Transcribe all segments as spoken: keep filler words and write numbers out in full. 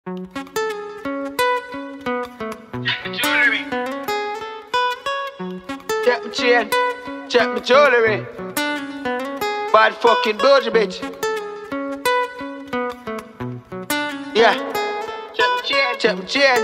Jewelry. Check my chain, check my jewelry. Bad fucking Doja bitch. Yeah. Check my chain, check my chain.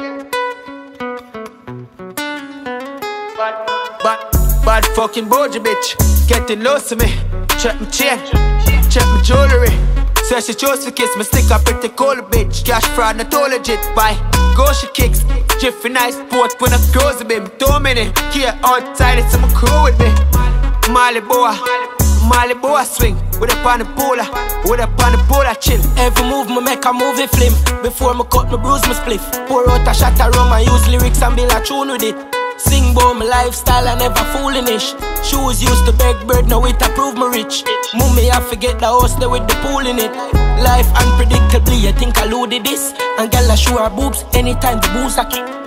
Bad, bad, bad fucking Doja bitch. Getting lost to me. Check my chain, check my jewelry. Said she chose to kiss me, stick up pretty cold bitch. Cash fraud, not all legit. Bye. Go she kicks. Jiffy nice sport when I close a bit. Two minutes, here outside, it's my crew with me. Molly boy, Molly boy swing. With a pan the polar, with a pan the polar chill. Every move me make a movie film. Before me cut me bruise me spliff. Pour out a shot of rum and use lyrics and build a tune with it. Sing about my lifestyle and never foolish. Shoes used to beg bird, now it approve me rich. Mummy I forget the house there with the pool in it. Life unpredictably, I think I loaded this. And girl I show her boobs anytime the booze a kick.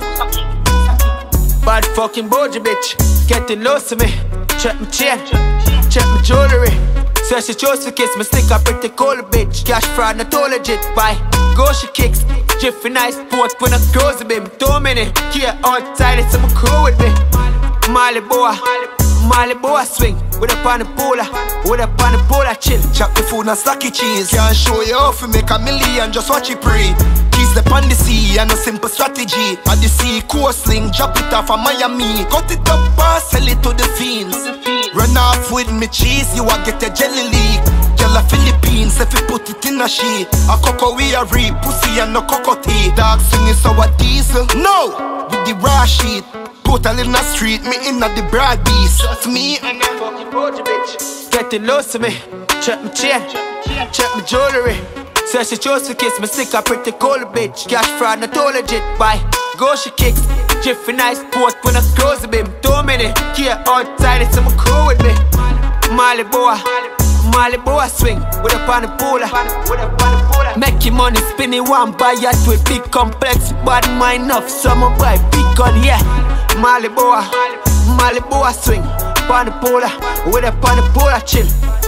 Bad fucking Doja bitch, getting lost to me. Check my chain, check my jewelry. Said she chose to kiss me, stick up pretty cold bitch. Cash fraud, not all legit. Bye. Go she kicks. Jiffy nice sport when I close a bit. Two minutes, here outside, it's my crew with me. Molly boy, Molly boy swing. With a pan the polar, with a pan the polar chill. Chop the food and slacky cheese. Can't show you how to make a million, just watch it pre. Keys the pan the sea and a simple strategy. At the sea coastline, drop it off of Miami. Cut it up and sell it to the fiends. Run off with me cheese, you will get a jelly leak. Yellow Philippines, if you put it in a sheet. A cocoa we a reap, pussy and no cocoa-tea. Dog singing sour diesel, no, with the raw sheet. Total in the street, me in the broad beast. To me and that fucking Doja bitch. Getting lost to me, check my chain, check my jewelry. Said she chose to kiss me, stick a pretty cold bitch. Cash fraud, not all legit. Bye. Go she kicks. Jiffy nice sport when I close a bit. Two minutes, here outside, it's my crew with me. Molly boy, Molly boy swing. With a pan the polar, with a pan the polar. Making money, spinning one buy yacht with big complex. Bad mind enough, summer buy big gun, yeah. Molly boy, Molly boy swing. Pan the polar, with a pan the polar chill.